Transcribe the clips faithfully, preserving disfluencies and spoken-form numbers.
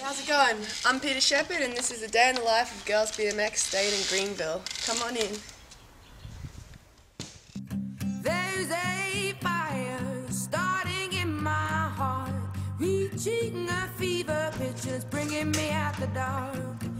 How's it going? I'm Peter Shepherd and this is a day in the life of Girls B M X staying in Greenville. Come on in. There's a fire starting in my heart, reaching a fever pitch and it's bringing me out the dark.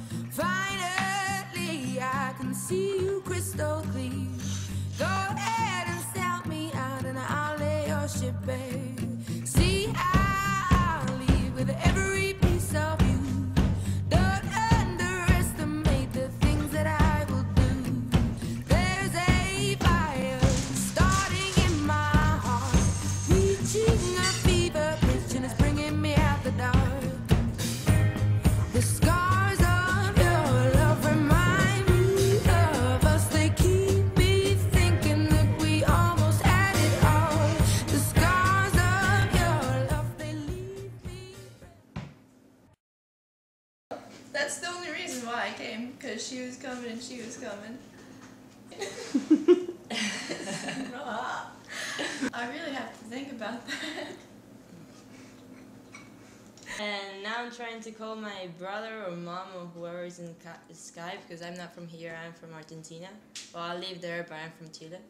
Finally I can see you crystal clear. Go ahead and sell me out and I'll lay your ship bare. See, I'll leave with every piece of you. Don't underestimate the things that I will do. There's a fire starting in my heart, reaching a fever pitch and it's bringing me out the dark. The scars of your love remind me of us. They keep me thinking that we almost had it all. The scars of your love, they leave me. That's the only reason why I came, because she was coming and she was coming. I really have to think about that. And now I'm trying to call my brother or mom or whoever is in Skype, because I'm not from here, I'm from Argentina. Well, I live there, but I'm from Chile.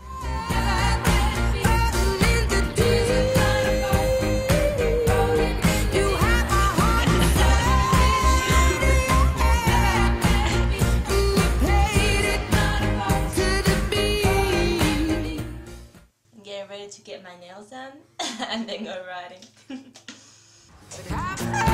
I'm getting ready to get my nails done and then go riding.